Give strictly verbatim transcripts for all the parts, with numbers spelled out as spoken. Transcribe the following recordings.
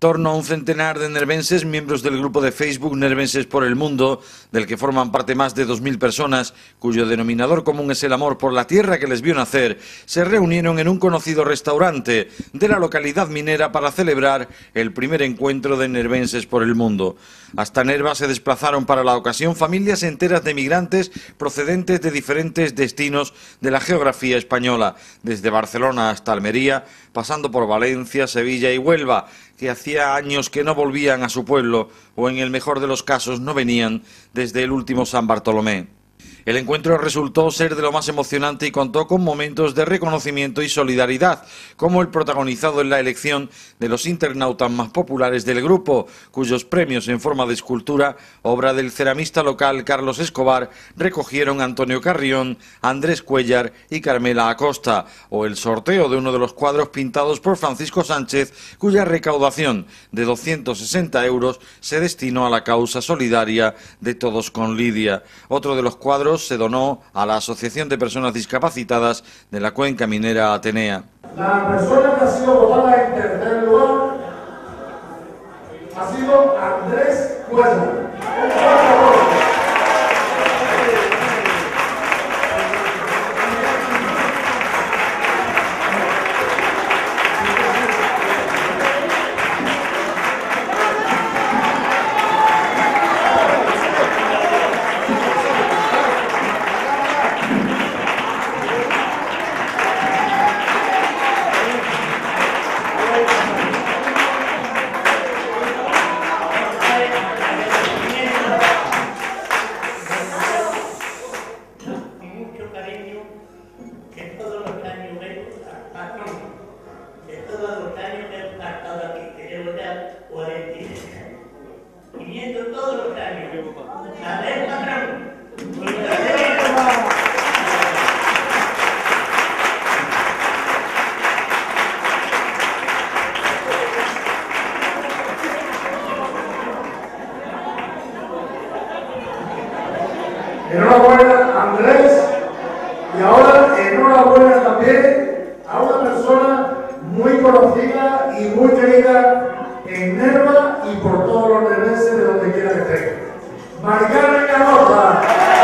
torno a un centenar de nervenses, miembros del grupo de Facebook Nervenses por el Mundo, del que forman parte más de dos mil personas, cuyo denominador común es el amor por la tierra que les vio nacer, se reunieron en un conocido restaurante de la localidad minera para celebrar el primer encuentro de Nervenses por el Mundo. Hasta Nerva se desplazaron para la ocasión familias enteras de migrantes procedentes de diferentes destinos de la geografía española, desde Barcelona hasta Almería, pasando por Valencia, Sevilla y Huelva, que hacía años que no volvían a su pueblo o, en el mejor de los casos, no venían desde el último San Bartolomé. El encuentro resultó ser de lo más emocionante y contó con momentos de reconocimiento y solidaridad, como el protagonizado en la elección de los internautas más populares del grupo, cuyos premios en forma de escultura, obra del ceramista local Carlos Escobar, recogieron Antonio Carrión, Andrés Cuellar y Carmela Acosta, o el sorteo de uno de los cuadros pintados por Francisco Sánchez, cuya recaudación de doscientos sesenta euros se destinó a la causa solidaria de Todos con Lidia. Otro de los cuadros se donó a la Asociación de Personas Discapacitadas de la Cuenca Minera Atenea. La persona que ha sido votada en tercer lugar ha sido Andrés Cuellar. Enhorabuena, Andrés, y ahora enhorabuena también a una persona muy conocida y muy querida en Nerva y por todos los nervenses de donde quiera que estén. Maricarmen Carroza.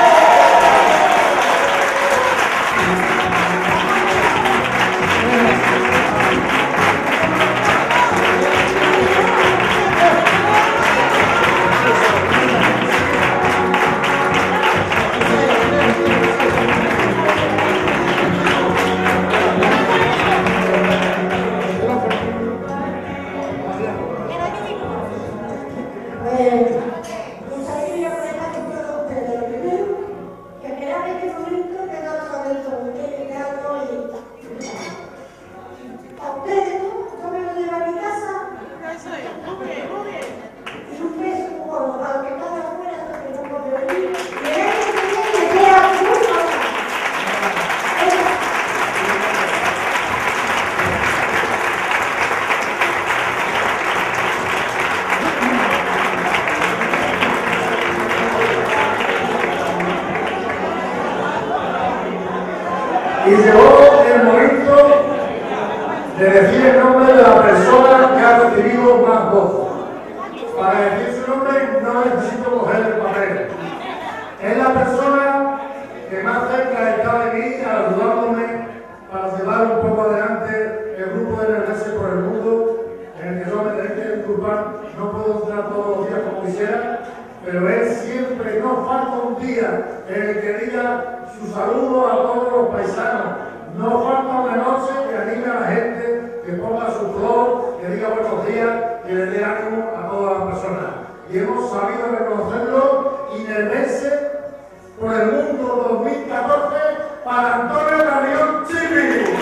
Y llegó el momento de decir el nombre de la persona que ha recibido más votos. Para decir su nombre no necesito coger el papel. Es la persona que más cerca está de mí, ayudándome para llevar un poco adelante el grupo de Nervenses por el Mundo, en el que yo me tenéis que disculpar, no puedo entrar todos los días como quisiera, pero él siempre, no falta un día en el que diga su saludo a todos los paisanos, no falta una noche que anime a la gente, que ponga su flor, que diga buenos días, que le dé ánimo a todas las personas. Y hemos sabido reconocerlo y Nervenses por el Mundo dos mil catorce para Antonio Carrión Chipi.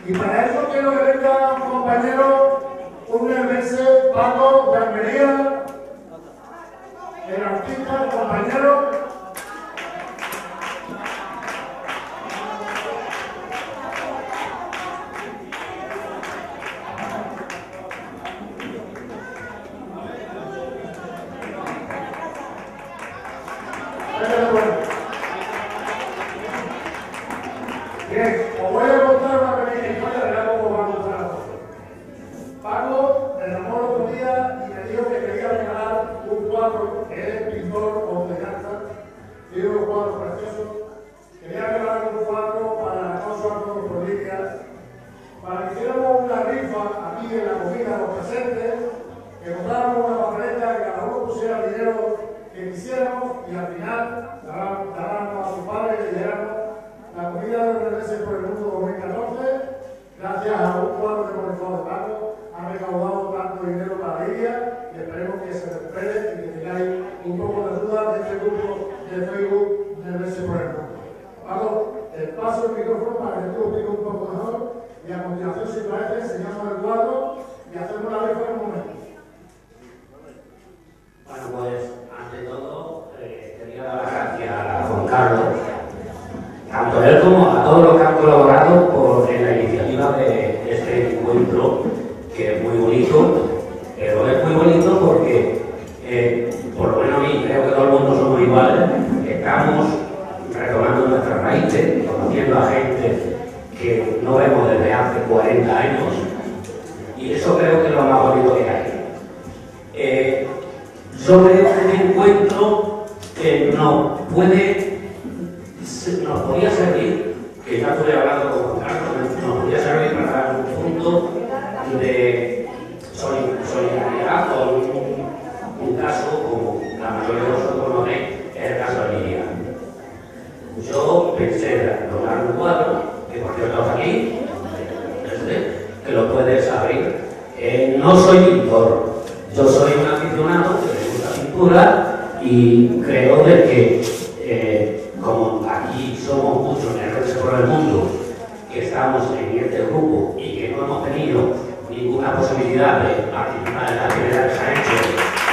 Y para eso quiero que venga un compañero, un nervense, Paco de Almería, el artista, el compañero. Bien, os voy a contar una pequeña historia de algo que va a contar a vosotros. Paco me llamó el otro día y me dijo que quería regalar un cuadro, que es pintor o de danza, tiene unos cuadros preciosos. Quería regalar un cuadro para no solo con provincias, para que hiciéramos una rifa aquí en la comida, los presentes, que compráramos una papeleta, que cada uno pusiera el dinero que quisiéramos y al final dábamos a su padre que le diéramos la comida de Nervenses por el Mundo dos mil catorce, gracias a un cuadro que hemos recaudado de Paco, ha recaudado tanto dinero para ella y esperemos que se recupere y que tengáis un poco de duda de este grupo de Facebook Nervenses por el Mundo. Paco, te paso el micrófono para que tú lo expliques un poco mejor y a continuación, si parece, enseñamos el cuadro y hacemos la rifa en un momento. Bueno, pues, ante todo, eh, quería dar las gracias a Juan Carlos, tanto a él como a todos los que han colaborado por, en la iniciativa de este encuentro, que es muy bonito, pero es muy bonito porque, eh, por lo menos a mí, creo que todo el mundo somos iguales, estamos retomando nuestras raíces, conociendo a gente que no vemos desde hace cuarenta años, y eso creo que es lo más bonito que hay. Eh, yo veo un encuentro que nos puede, nos podría servir, que ya estuve hablando con Juan Carlos, nos podría servir para dar un punto de solidaridad con un, un caso como la mayoría de vosotros conocéis, es el caso de Lidia. Yo pensé lograr un cuadro, que por cierto está aquí, este, que lo puedes abrir. Eh, no soy pintor, yo soy un aficionado que me gusta pintura y creo de que, eh, como aquí somos muchos nervenses por el mundo, que estamos en este grupo y que no hemos tenido ninguna posibilidad de participar en la actividad que se ha hecho,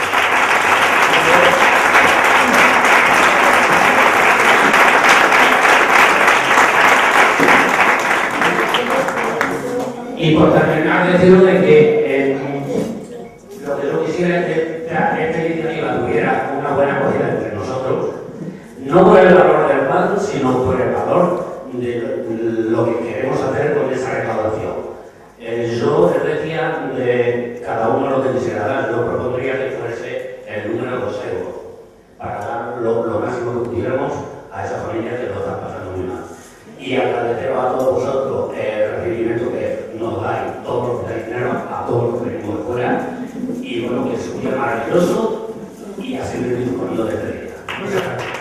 y por terminar, deciros de que eh, lo que yo quisiera es que esta iniciativa tuviera una buena acogida entre nosotros, no por el valor del cuadro, sino por el valor de lo que queremos hacer con esa recaudación. Eh, yo les decía de cada uno lo que quisiera dar, yo propondría que fuese el número de dos euros, para dar lo, lo máximo que pudiéramos a esa familia que lo están pasando muy mal. Y agradeceros a todos vosotros el recibimiento que nos dais, todos los que dais dinero, a todos los que venimos de fuera, y bueno, que es un día maravilloso y así me estoy poniendo de despedida. Muchas gracias.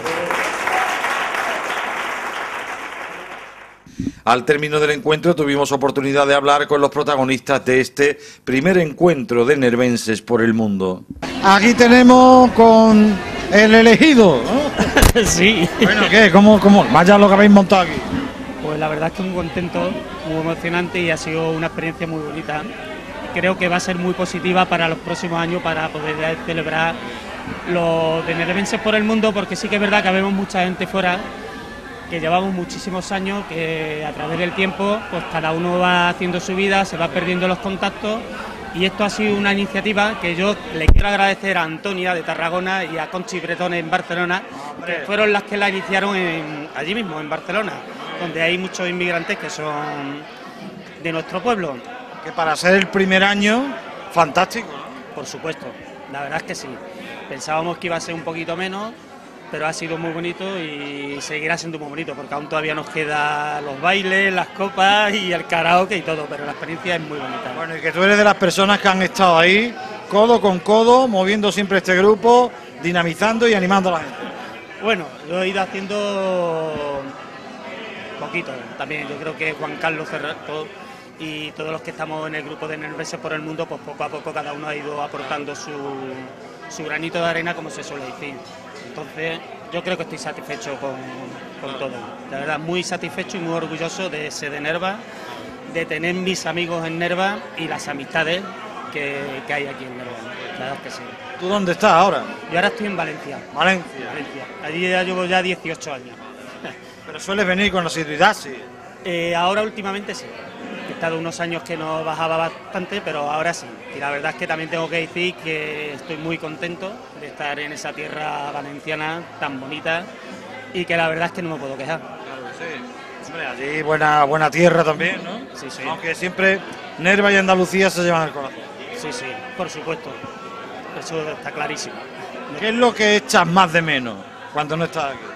Al término del encuentro tuvimos oportunidad de hablar con los protagonistas de este primer encuentro de Nervenses por el Mundo. Aquí tenemos con el elegido, ¿no? Sí. Bueno, ¿qué? ¿Cómo, cómo? Vaya lo que habéis montado aquí. Pues la verdad es que muy contento, muy emocionante y ha sido una experiencia muy bonita. Creo que va a ser muy positiva para los próximos años para poder celebrar lo de Nervenses por el Mundo, porque sí que es verdad que vemos mucha gente fuera, que llevamos muchísimos años, que a través del tiempo pues cada uno va haciendo su vida, se va perdiendo los contactos, y esto ha sido una iniciativa que yo le quiero agradecer a Antonia de Tarragona y a Conchi Bretón en Barcelona, que fueron las que la iniciaron en, allí mismo, en Barcelona, donde hay muchos inmigrantes que son de nuestro pueblo. Que para ser el primer año, fantástico, ¿no? Por supuesto, la verdad es que sí. Pensábamos que iba a ser un poquito menos, pero ha sido muy bonito y seguirá siendo muy bonito, porque aún todavía nos quedan los bailes, las copas y el karaoke y todo, pero la experiencia es muy bonita. Bueno, y que tú eres de las personas que han estado ahí, codo con codo, moviendo siempre este grupo, dinamizando y animando a la gente. Bueno, lo he ido haciendo poquito también. Yo creo que Juan Carlos Cerrato y todos los que estamos en el grupo de Nervenses por el Mundo, pues poco a poco cada uno ha ido aportando su, su granito de arena, como se suele decir. Entonces, yo creo que estoy satisfecho con, con todo. La verdad, muy satisfecho y muy orgulloso de ser de Nerva, de tener mis amigos en Nerva y las amistades que, que hay aquí en Nerva. La verdad es que sí. ¿Tú dónde estás ahora? Yo ahora estoy en Valencia. Valencia. Valencia. Allí ya llevo ya dieciocho años. Pero sueles venir con asiduidad, sí. Eh, ahora últimamente sí. He estado unos años que no bajaba bastante, pero ahora sí. Y la verdad es que también tengo que decir que estoy muy contento de estar en esa tierra valenciana tan bonita y que la verdad es que no me puedo quejar. Claro que sí. Hombre, allí buena, buena tierra también, ¿no? Sí, sí. Aunque siempre Nerva y Andalucía se llevan el corazón. Sí, sí, por supuesto. Eso está clarísimo. ¿Qué es lo que echas más de menos cuando no estás aquí?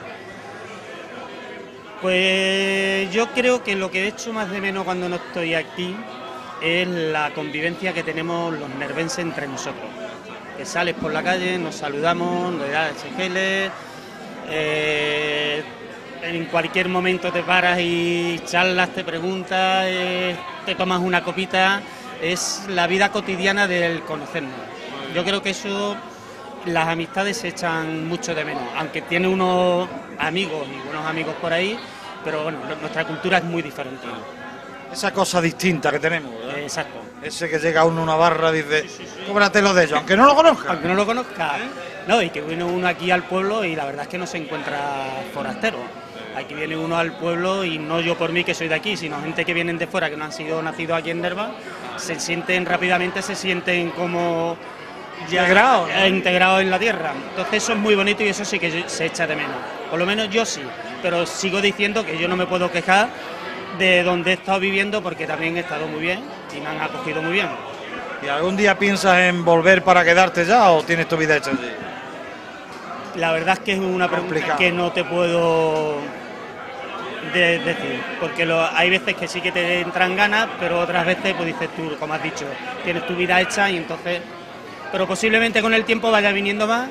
Pues yo creo que lo que he hecho más de menos cuando no estoy aquí es la convivencia que tenemos los nervenses entre nosotros. Que sales por la calle, nos saludamos, nos das geles, eh, en cualquier momento te paras y charlas, te preguntas, eh, te tomas una copita, es la vida cotidiana del conocernos. Yo creo que eso, las amistades se echan mucho de menos, aunque tiene unos amigos y buenos amigos por ahí, pero bueno, nuestra cultura es muy diferente. Esa cosa distinta que tenemos, ¿verdad? Eh, exacto. Ese que llega uno a una barra y dice, sí, sí, sí. Cóbratelo de ellos, aunque no lo conozca. Aunque no lo conozca. ¿Eh? No, y que viene uno aquí al pueblo y la verdad es que no se encuentra forastero. Aquí viene uno al pueblo y no yo por mí que soy de aquí, sino gente que vienen de fuera, que no han sido nacidos aquí en Nerva, se sienten rápidamente, se sienten como ya integrados, ¿no? integrados en la tierra. Entonces eso es muy bonito y eso sí que se echa de menos. Por lo menos yo sí, pero sigo diciendo que yo no me puedo quejar de donde he estado viviendo porque también he estado muy bien y me han acogido muy bien. ¿Y algún día piensas en volver para quedarte ya o tienes tu vida hecha allí? La verdad es que es una pregunta que no te puedo de decir, porque lo, hay veces que sí que te entran ganas, pero otras veces, pues dices tú, como has dicho, tienes tu vida hecha y entonces, pero posiblemente con el tiempo vaya viniendo más,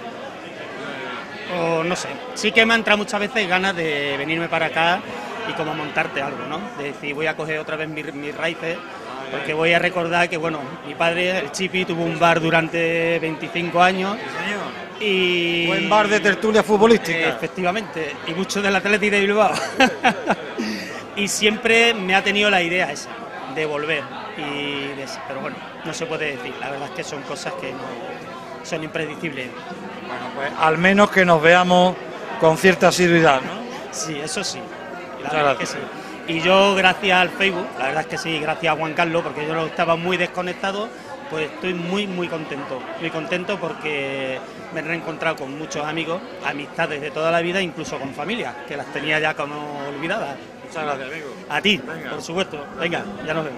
o no sé, sí que me han entrado muchas veces ganas de venirme para acá y como montarte algo, ¿no? De decir, voy a coger otra vez mis, mis raíces, porque voy a recordar que, bueno, mi padre, el Chipi, tuvo un bar durante veinticinco años. Y buen bar de tertulia futbolística. Eh, efectivamente, y mucho del Athletic de Bilbao. Y siempre me ha tenido la idea esa, de volver. Y de, pero bueno, no se puede decir, la verdad es que son cosas que no son impredecibles. Bueno, pues al menos que nos veamos con cierta asiduidad, ¿no? Sí, eso sí, la verdad es que sí. Y yo, gracias al Facebook, la verdad es que sí, gracias a Juan Carlos, porque yo estaba muy desconectado, pues estoy muy, muy contento, muy contento porque me he reencontrado con muchos amigos, amistades de toda la vida, incluso con familias, que las tenía ya como olvidadas. Muchas gracias, amigo. A ti, venga, por supuesto. Venga, ya nos vemos.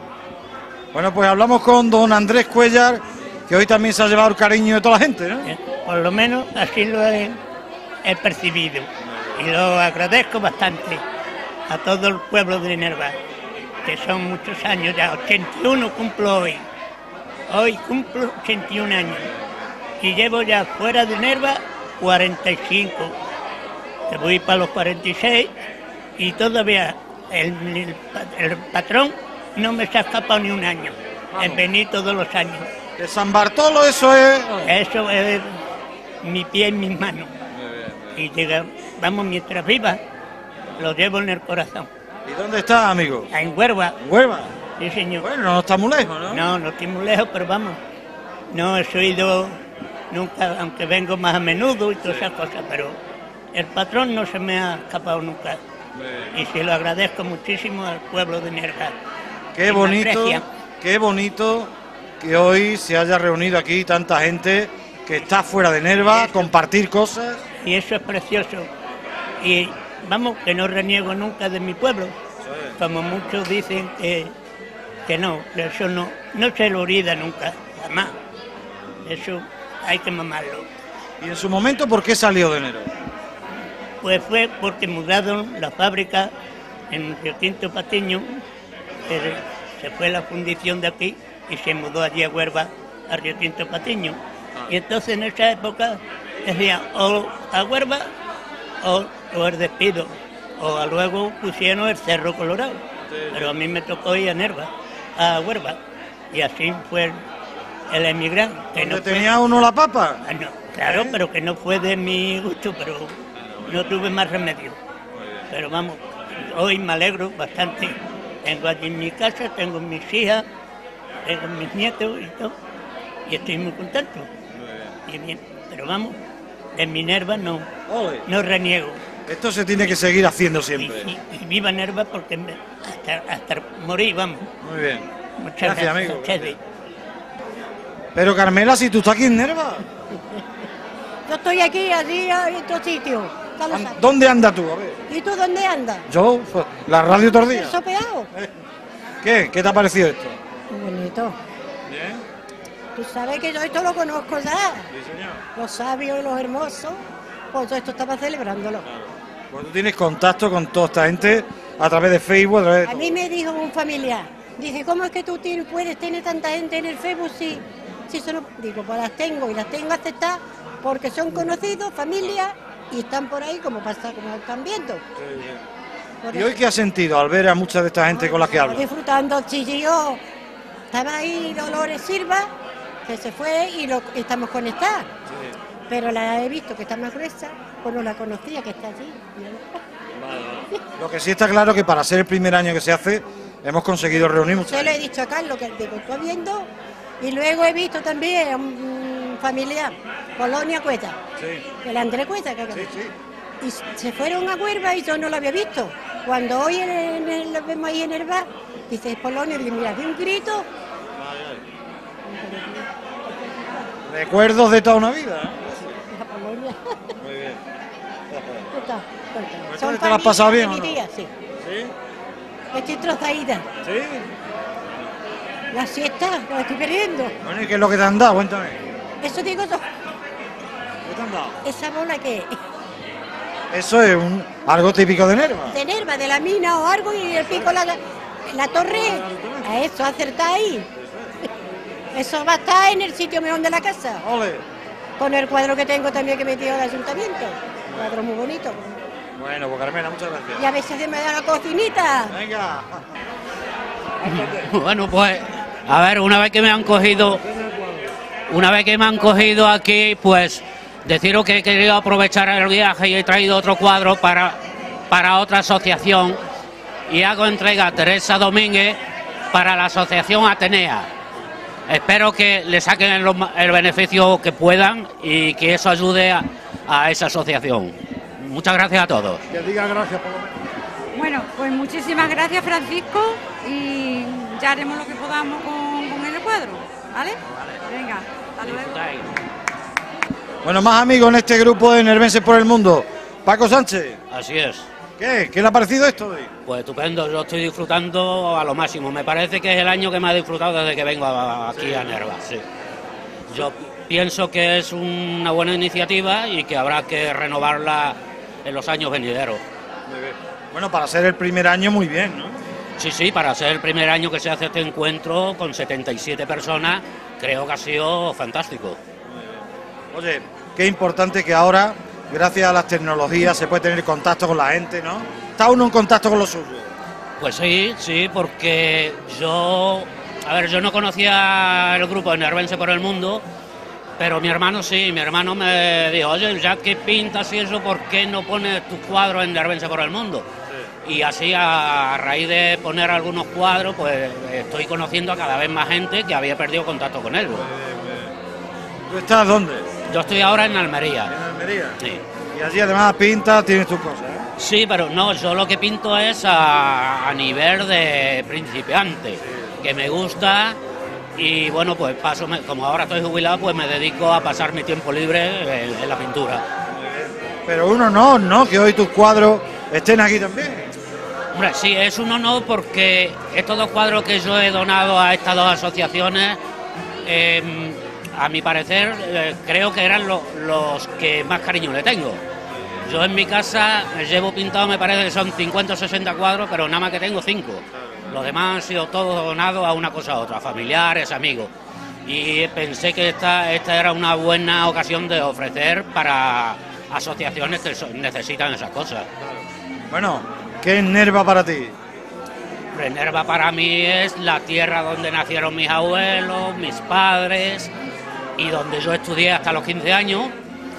Bueno, pues hablamos con don Andrés Cuéllar, que hoy también se ha llevado el cariño de toda la gente, ¿no? Por lo menos así lo he, he percibido y lo agradezco bastante a todo el pueblo de Nerva, que son muchos años ya, ochenta y uno cumplo hoy. Hoy cumplo ochenta y un años y llevo ya fuera de Nerva cuarenta y cinco. Te voy para los cuarenta y seis y todavía el, el, el patrón no me se ha escapado ni un año. Vamos. En venir todos los años. De San Bartolo eso es... Eso es mi pie en mis manos. Y llega, vamos, mientras viva, lo llevo en el corazón. ¿Y dónde está, amigo? En Huelva. ¿En Huelva? Sí, señor. Bueno, no está muy lejos, ¿no? No, no estoy muy lejos, pero vamos, no he ido nunca, aunque vengo más a menudo y todas esas cosas, pero el patrón no se me ha escapado nunca. Y se lo agradezco muchísimo al pueblo de Nerva. Qué bonito, qué bonito que hoy se haya reunido aquí tanta gente que está fuera de Nerva, compartir cosas. Y eso es precioso. Y vamos, que no reniego nunca de mi pueblo. Como muchos dicen que, que no, eso no, no se lo olvida nunca, jamás. Eso hay que mamarlo. ¿Y en su momento por qué salió de Nerva? Pues fue porque mudaron la fábrica en Río Tinto Patiño, se fue la fundición de aquí y se mudó allí a Huelva, a Río Tinto Patiño. Ah. Y entonces en esa época decían o a Huelva o, o el despido, o a luego pusieron el Cerro Colorado, sí. Pero a mí me tocó ir a Nerva, a Huelva, y así fue el, el emigrante. ¿Dónde no tenía fue, uno la papa? Ah, no, claro, ¿eh? Pero que no fue de mi gusto, pero no tuve más remedio. Pero vamos, hoy me alegro bastante. Tengo allí en mi casa, tengo mis hijas, tengo mis nietos y todo. Y estoy muy contento. Y bien, pero vamos, en mi Nerva no, no reniego. Esto se tiene que seguir haciendo siempre. Y, y, y viva Nerva porque me, hasta, hasta morir, vamos. Muy bien. Muchas Gracias, gracias, amigo. ustedes. Pero Carmela, si tú estás aquí en Nerva, Yo estoy aquí, allí, en otro sitio. Ya lo sabes. ¿dónde andas tú? A ver. ¿Y tú dónde andas? Yo, pues, la radio todos los días. ¿Sopeado? ¿Qué? ¿Qué te ha parecido esto? Muy bonito. Bien. Tú sabes que yo esto lo conozco ya. Sí, señor. Los sabios y los hermosos. Pues yo esto estaba celebrándolo. Pues tú tienes contacto con toda esta gente a través de Facebook, a través de A todo. mí me dijo un familiar. Dice, ¿cómo es que tú tienes, puedes tener tanta gente en el Facebook si, si son... Digo, pues las tengo y las tengo aceptadas porque son conocidos, familia, y están por ahí como pasa, como están viendo. Por ¿Y hoy qué has sentido al ver a mucha de esta gente con la que hablas? Disfrutando, chillillo. Estaba ahí Dolores Silva, que se fue y lo, estamos conectadas. Pero la he visto que está más gruesa, pues no la conocía, que está allí. Lo que sí está claro que para ser el primer año que se hace, hemos conseguido reunir mucha Yo le he gente. dicho a Carlos que digo, estoy viendo, y luego he visto también a un familiar, Polonia Cueta, Sí, el Andrés Cueta, que sí, sí. y se fueron a Huelva y yo no lo había visto. Cuando hoy en el- en el- lo vemos ahí en el bar, dice Polonia, y mira, de un grito. Recuerdos de toda una vida, ¿eh? A Polonia. Muy bien. Corta, corta. Pues Son entonces, ¿te lo has pasado bien familias o de no? mi día, sí. ¿Sí? Estoy trozadita. ¿Sí? La siesta, la estoy perdiendo. Bueno, ¿y qué es lo que te han dado? Cuéntame. Eso digo yo. ¿Qué te han dado? Esa bola que Eso es un, algo típico de Nerva. de Nerva, de la mina o algo, y el pico la, la torre. A eso, acertar ahí. Eso va a estar en el sitio mejor de la casa. Ole. Con el cuadro que tengo también que me dio el ayuntamiento. Cuadro muy bonito. Bueno, pues Carmela, muchas gracias. Y a veces se me da la cocinita. Venga. Bueno, pues, a ver, una vez que me han cogido, una vez que me han cogido aquí, pues, deciros que he querido aprovechar el viaje y he traído otro cuadro para, para otra asociación y hago entrega a Teresa Domínguez para la asociación Atenea. Espero que le saquen el, el beneficio que puedan y que eso ayude a, a esa asociación. Muchas gracias a todos. Que diga gracias por lo menos. Bueno, pues muchísimas gracias, Francisco, y ya haremos lo que podamos con, con el cuadro, ¿vale? Venga, hasta luego. Bueno, más amigos en este grupo de Nervenses por el Mundo. Paco Sánchez, Así es. ¿qué? ¿Qué le ha parecido esto hoy? Pues estupendo, yo estoy disfrutando a lo máximo. Me parece que es el año que más he disfrutado desde que vengo a- aquí a Nerva. Sí. Yo pienso que es una buena iniciativa y que habrá que renovarla en los años venideros. Bueno, para ser el primer año, muy bien, ¿no? Sí, sí, para ser el primer año que se hace este encuentro con setenta y siete personas, creo que ha sido fantástico. Oye, qué importante que ahora, gracias a las tecnologías, se puede tener contacto con la gente, ¿no? Está uno en contacto con los suyos. Pues sí, sí, porque yo, a ver, yo no conocía el grupo de Nervense por el Mundo, pero mi hermano sí, mi hermano me dijo, oye, ya que pintas y eso, ¿por qué no pones tus cuadros en Nervense por el Mundo? Y así, a, a raíz de poner algunos cuadros, pues estoy conociendo a cada vez más gente que había perdido contacto con él. ¿Tú estás dónde? Yo estoy ahora en Almería. En Almería. Sí. Y allí además pintas, tienes tus cosas, ¿eh? Sí, pero no, yo lo que pinto es a, a nivel de principiante, que me gusta y bueno, pues paso, me- como ahora estoy jubilado, pues me dedico a pasar mi tiempo libre en, en la pintura. Pero un honor, ¿no? Que hoy tus cuadros estén aquí también. Hombre, sí, es un honor porque estos dos cuadros que yo he donado a estas dos asociaciones, eh, a mi parecer, eh, creo que eran lo- los que más cariño le tengo. Yo en mi casa llevo pintado, me parece que son cincuenta o sesenta cuadros, pero nada más que tengo cinco. Los demás han sido todos donados a una cosa a otra, familiares, amigos. Y pensé que esta, esta era una buena ocasión de ofrecer para asociaciones que so- necesitan esas cosas. Bueno, ¿qué es Nerva para ti? Hombre, Nerva para mí es la tierra donde nacieron mis abuelos, mis padres y donde yo estudié hasta los quince años.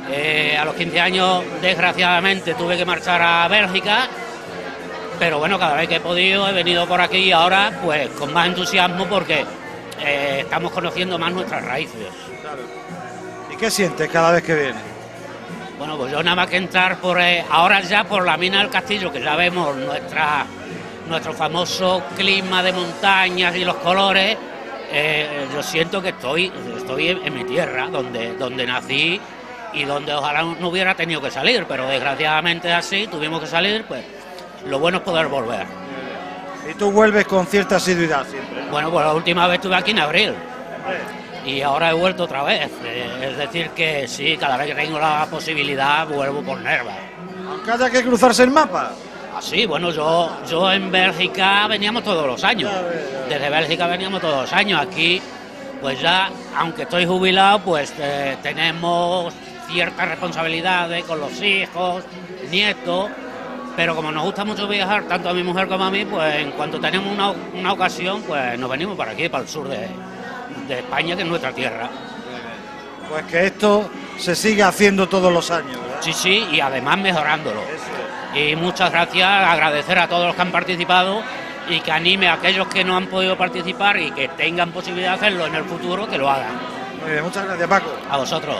Eh, a los quince años, desgraciadamente, tuve que marchar a Bélgica, pero bueno, cada vez que he podido he venido por aquí y ahora pues con más entusiasmo porque eh, estamos conociendo más nuestras raíces. Claro. ¿Y qué sientes cada vez que vienes? Bueno, pues yo nada más que entrar por eh, ahora ya por la mina del Castillo, que ya vemos nuestra, nuestro famoso clima de montañas y los colores, eh, yo siento que estoy, estoy en, en mi tierra, donde, donde nací y donde ojalá no hubiera tenido que salir, pero desgraciadamente así, tuvimos que salir, pues lo bueno es poder volver. ¿Y tú vuelves con cierta asiduidad siempre? Bueno, pues la última vez estuve aquí en abril y ahora he vuelto otra vez, es decir que sí, cada vez que tengo la posibilidad vuelvo por Nerva. Aunque haya que cruzarse el mapa. Sí, bueno, yo, yo en Bélgica veníamos todos los años, desde Bélgica veníamos todos los años, aquí pues ya, aunque estoy jubilado, pues eh, tenemos ciertas responsabilidades con los hijos, nietos, pero como nos gusta mucho viajar, tanto a mi mujer como a mí, pues en cuanto tenemos una, una ocasión, pues nos venimos para aquí, para el sur de, de España, que es nuestra tierra. Pues que esto se sigue haciendo todos los años, ¿verdad? Sí, sí, y además mejorándolo. Y muchas gracias, agradecer a todos los que han participado y que anime a aquellos que no han podido participar y que tengan posibilidad de hacerlo en el futuro, que lo hagan. Muy bien, muchas gracias, Paco. A vosotros.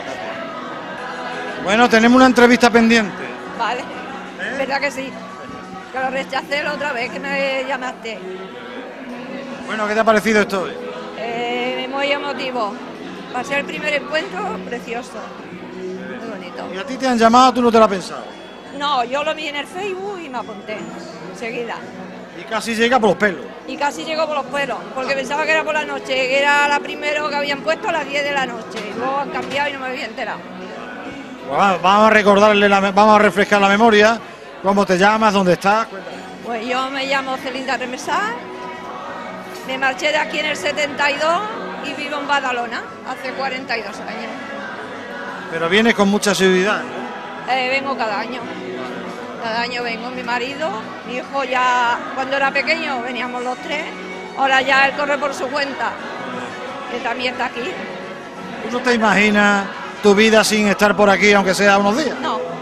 Bueno, tenemos una entrevista pendiente. Vale, ¿Eh? ¿Verdad que sí? Que lo rechacé la otra vez que me llamaste. Bueno, ¿qué te ha parecido esto hoy? Eh, muy emotivo. Va a ser el primer encuentro precioso. Muy bonito. ¿Y a ti te han llamado, tú no te lo has pensado? No, yo lo vi en el Facebook y me apunté enseguida. Y casi llega por los pelos. Y casi llegó por los pelos, porque pensaba que era por la noche, que era la primera que habían puesto a las diez de la noche. Y luego han cambiado y no me había enterado. Pues vamos a recordarle, la, vamos a refrescar la memoria. ¿Cómo te llamas? ¿Dónde estás? Cuéntame. Pues yo me llamo Celinda Remesá, me marché de aquí en el setenta y dos y vivo en Badalona hace cuarenta y dos años. Pero vienes con mucha asiduidad, ¿no? Eh, vengo cada año. Cada año vengo, mi marido, mi hijo ya, cuando era pequeño veníamos los tres, ahora ya él corre por su cuenta, que también está aquí. ¿Tú no te imaginas tu vida sin estar por aquí, aunque sea unos días? No, no.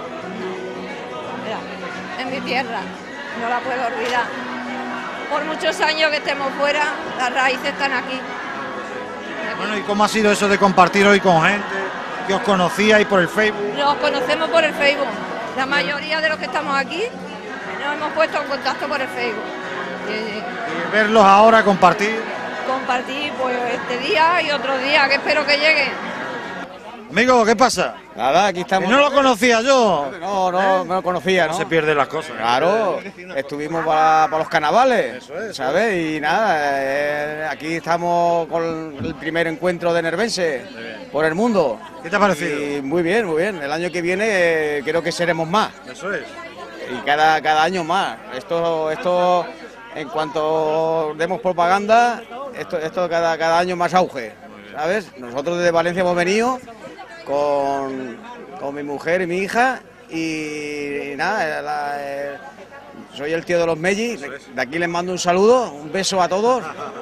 Mira, en mi tierra, no la puedo olvidar. Por muchos años que estemos fuera, las raíces están aquí. Bueno, ¿y cómo ha sido eso de compartir hoy con gente que os conocíais por el Facebook? Nos conocemos por el Facebook. La mayoría de los que estamos aquí nos hemos puesto en contacto por el Facebook. Eh, y verlos ahora, compartir. Compartir pues este día y otro día, que espero que lleguen. Amigo, ¿qué pasa? Nada, aquí estamos. ¿Y no lo conocía yo? No, no, ¿Eh? no lo conocía, ¿no? No se pierden las cosas. Claro, estuvimos para, para los carnavales, eso es, ¿sabes? Y nada, eh, aquí estamos con el primer encuentro de nervense por el mundo. ¿Qué te ha parecido? Y muy bien, muy bien. El año que viene eh, creo que seremos más. Eso es. Y cada, cada año más. Esto, esto, en cuanto demos propaganda, esto, esto cada, cada año más auge, ¿sabes? Nosotros desde Valencia hemos venido con, con mi mujer y mi hija y, y nada, la, eh, soy el tío de los Melli, de, de aquí les mando un saludo, un beso a todos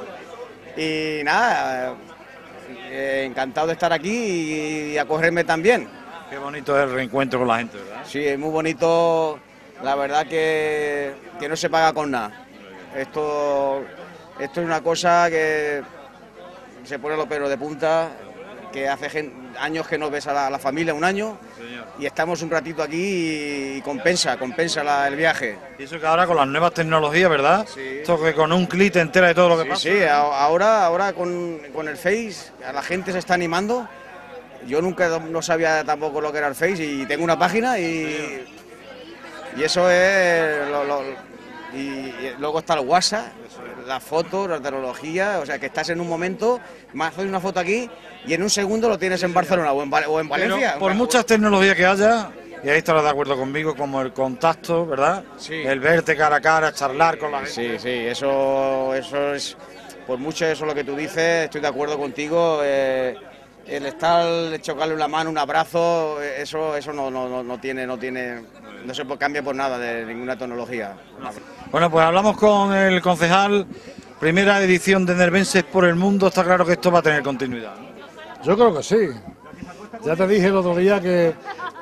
y nada, eh, encantado de estar aquí y, y acogerme también. Qué bonito es el reencuentro con la gente, ¿verdad? Sí, es muy bonito, la verdad que, que no se paga con nada. Esto, esto es una cosa que se pone los pelos de punta, que hace gen, años que no ves a la, a la familia, un año, Señor. Y estamos un ratito aquí y, y compensa, compensa la, el viaje. Y eso que ahora con las nuevas tecnologías, ¿verdad? Sí. Esto que con un clic te entera de todo lo que sí, pasa. Sí, ahora, ahora con, con el Face a la gente se está animando. Yo nunca no sabía tampoco lo que era el Face y tengo una página y, y eso es... Lo, lo, y, y luego está el WhatsApp, las fotos, la tecnología, o sea que estás en un momento, más haces una foto aquí y en un segundo lo tienes en Barcelona o en, o en Valencia. Pero por muchas tecnologías que haya, y ahí estarás de acuerdo conmigo, como el contacto, ¿verdad? Sí. El verte cara a cara, charlar con la gente. Sí, sí, eso, eso es, por mucho eso lo que tú dices, estoy de acuerdo contigo. Eh, el estar, chocarle una mano, un abrazo, eso, eso no, no, no tiene, no tiene, no se cambia por nada de ninguna tecnología. Bueno, pues hablamos con el concejal, primera edición de Nervenses por el Mundo, está claro que esto va a tener continuidad, ¿no? Yo creo que sí. Ya te dije el otro día que,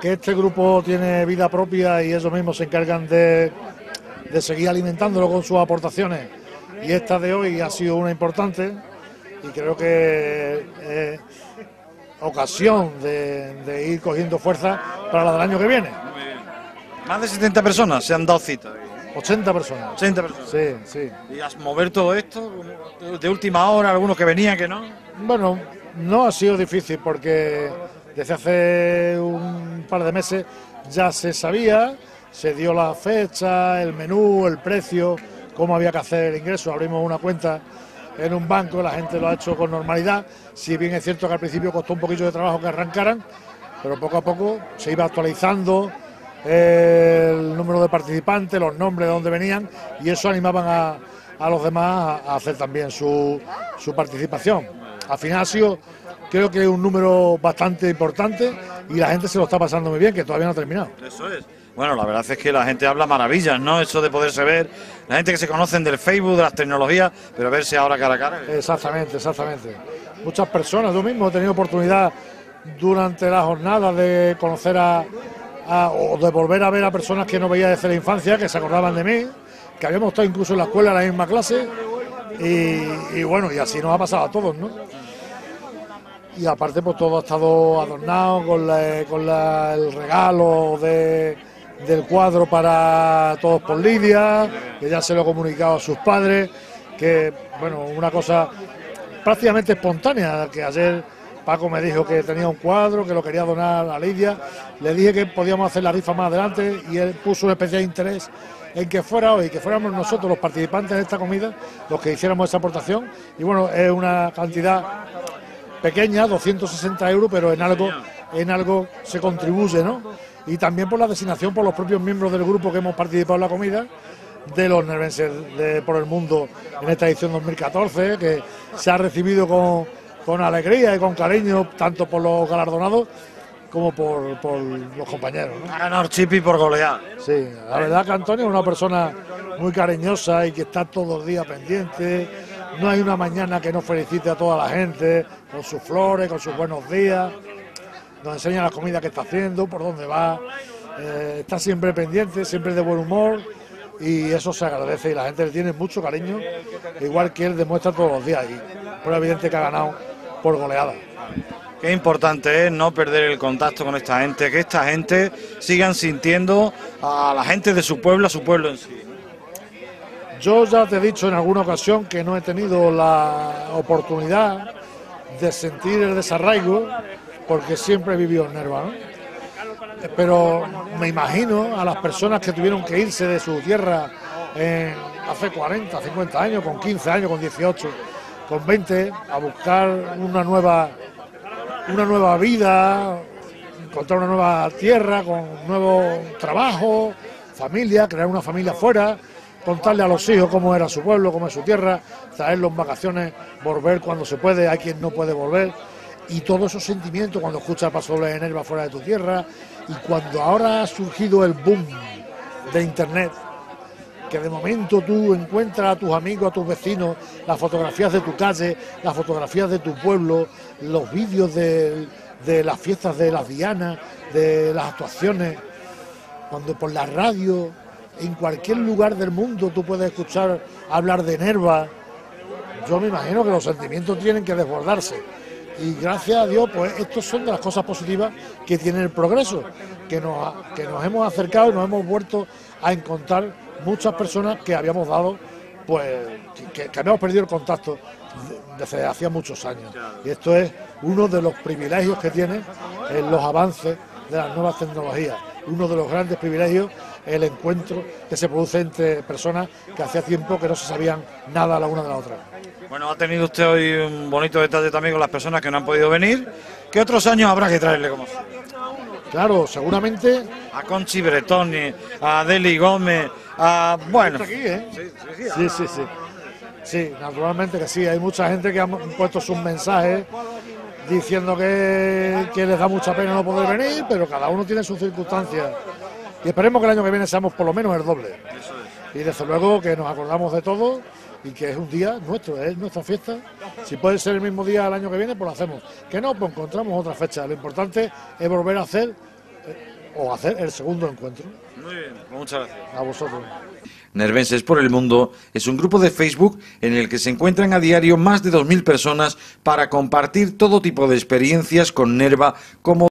que este grupo tiene vida propia y ellos mismos se encargan de, de seguir alimentándolo con sus aportaciones. Y esta de hoy ha sido una importante y creo que es ocasión de, de ir cogiendo fuerza para la del año que viene. Más de setenta personas se han dado cita. ochenta personas. ochenta personas. Sí, sí. ¿Y a mover todo esto de, de última hora, algunos que venían, que no? Bueno, no ha sido difícil porque desde hace un par de meses ya se sabía, se dio la fecha, el menú, el precio, cómo había que hacer el ingreso. Abrimos una cuenta en un banco, la gente lo ha hecho con normalidad, si bien es cierto que al principio costó un poquillo de trabajo que arrancaran, pero poco a poco se iba actualizando el número de participantes, los nombres de dónde venían, y eso animaban a, a los demás a hacer también su, su participación. Al final ha sido, creo que un número bastante importante y la gente se lo está pasando muy bien, que todavía no ha terminado. Eso es. Bueno, la verdad es que la gente habla maravillas, ¿no? Eso de poderse ver, la gente que se conocen del Facebook, de las tecnologías, pero verse ahora cara a cara. Exactamente, exactamente. Muchas personas, yo mismo he tenido oportunidad durante la jornada de conocer a, a o de volver a ver a personas que no veía desde la infancia, que se acordaban de mí, que habíamos estado incluso en la escuela en la misma clase, y, y bueno, y así nos ha pasado a todos, ¿no? Y aparte pues todo ha estado adornado con, la, con la, el regalo de, del cuadro para Todos por Lidia, que ya se lo he comunicado a sus padres, que bueno, una cosa prácticamente espontánea, que ayer Paco me dijo que tenía un cuadro, que lo quería donar a Lidia, le dije que podíamos hacer la rifa más adelante y él puso un especial interés en que fuera hoy, que fuéramos nosotros los participantes de esta comida los que hiciéramos esa aportación, y bueno, es una cantidad pequeña, doscientos sesenta euros, pero en algo, en algo se contribuye, ¿no? Y también por la designación por los propios miembros del grupo que hemos participado en la comida, de los nervenses de, por el mundo en esta edición dos mil catorce, que se ha recibido con, con alegría y con cariño, tanto por los galardonados como por, por los compañeros, ¿no? Ha ganado Chipi por golear. Sí, la verdad que Antonio es una persona muy cariñosa y que está todos los días pendiente. No hay una mañana que no felicite a toda la gente con sus flores, con sus buenos días. Nos enseña la comida que está haciendo, por dónde va. Eh, está siempre pendiente, siempre de buen humor, y eso se agradece y la gente le tiene mucho cariño, igual que él demuestra todos los días. Y es evidente que ha ganado por goleada. Qué importante es no perder el contacto con esta gente, que esta gente sigan sintiendo a la gente de su pueblo, a su pueblo en sí. Yo ya te he dicho en alguna ocasión que no he tenido la oportunidad de sentir el desarraigo porque siempre he vivido en Nerva, ¿no? Pero me imagino a las personas que tuvieron que irse de su tierra en, hace cuarenta, cincuenta años, con quince años, con dieciocho, con veinte, a buscar una nueva, una nueva vida, encontrar una nueva tierra, con un nuevo trabajo, familia, crear una familia fuera, contarle a los hijos cómo era su pueblo, cómo es su tierra, traerlos en vacaciones, volver cuando se puede, hay quien no puede volver, y todos esos sentimientos cuando escuchas Paso Doble de Nerva fuera de tu tierra, y cuando ahora ha surgido el boom de internet, que de momento tú encuentras a tus amigos, a tus vecinos, las fotografías de tu calle, las fotografías de tu pueblo, los vídeos de, de las fiestas de las dianas, de las actuaciones, cuando por la radio, en cualquier lugar del mundo tú puedes escuchar hablar de Nerva. Yo me imagino que los sentimientos tienen que desbordarse. Y gracias a Dios, pues estos son de las cosas positivas que tiene el progreso, que nos, que nos hemos acercado y nos hemos vuelto a encontrar muchas personas que habíamos dado, pues que, que habíamos perdido el contacto desde hacía muchos años. Y esto es uno de los privilegios que tiene en los avances de las nuevas tecnologías. Uno de los grandes privilegios, el encuentro que se produce entre personas que hacía tiempo que no se sabían nada la una de la otra. Bueno, ha tenido usted hoy un bonito detalle también con las personas que no han podido venir. ¿Qué otros años habrá que traerle como? Claro, seguramente a Conchi Bretoni, a Deli Gómez, a bueno. Aquí, ¿eh? Sí, sí, sí, sí, sí. Sí, naturalmente que sí. Hay mucha gente que ha puesto sus mensajes diciendo que, que les da mucha pena no poder venir, pero cada uno tiene sus circunstancias. Y esperemos que el año que viene seamos por lo menos el doble. Eso es. Y desde luego que nos acordamos de todo y que es un día nuestro, es nuestra fiesta. Si puede ser el mismo día el año que viene, pues lo hacemos. Que no, pues encontramos otra fecha. Lo importante es volver a hacer o hacer el segundo encuentro. Muy bien, muchas gracias. A vosotros. Nervenses por el Mundo es un grupo de Facebook en el que se encuentran a diario más de dos mil personas para compartir todo tipo de experiencias con Nerva como